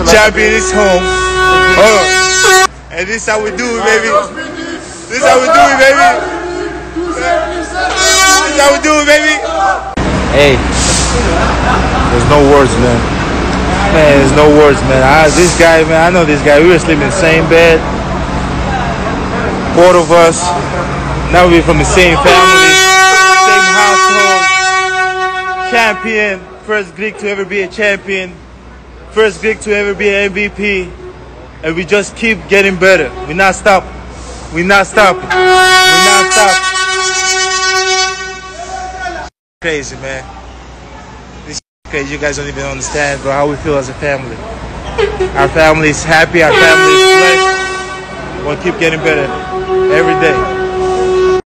Champion is home. And this is how we do it, baby. This is how we do it, baby. This is how we do it, baby. Hey, there's no words, man. Man, there's no words, man. This guy, man, I know this guy. We were sleeping in the same bed. 4 of us. Now we're from the same family, same household. Champion. First Greek to ever be a champion. First Greek to ever be an MVP. And we just keep getting better. We're not stopping. We're not stopping. We're not stopping. Crazy, man. This is crazy. You guys don't even understand, bro, how we feel as a family. Our family is happy. Our family is blessed. We'll keep getting better every day.